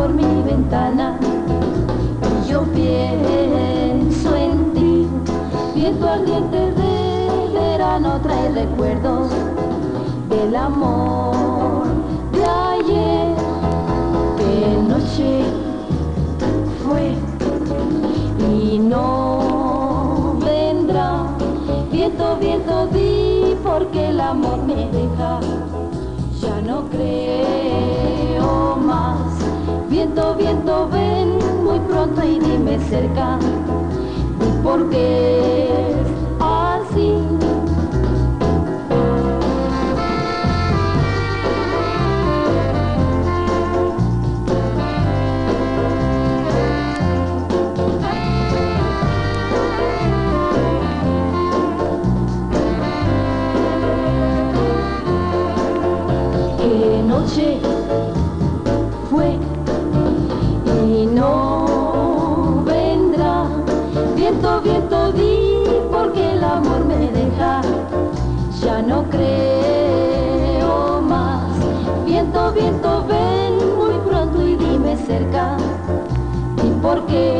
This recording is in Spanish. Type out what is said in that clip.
por mi ventana y yo pienso en ti. Viento ardiente de verano trae recuerdos del amor de ayer. Que noche fue y no vendrá. Viento, viento, di porque el amor me deja. Ya no creo más. Viento, viento, ven muy pronto y dime cerca. ¿Y por qué es así? ¿Qué noche fue y no vendrá? Viento, viento, di porque el amor me deja. Ya no creo más. Viento, viento, ven muy pronto y dime cerca. ¿Y por qué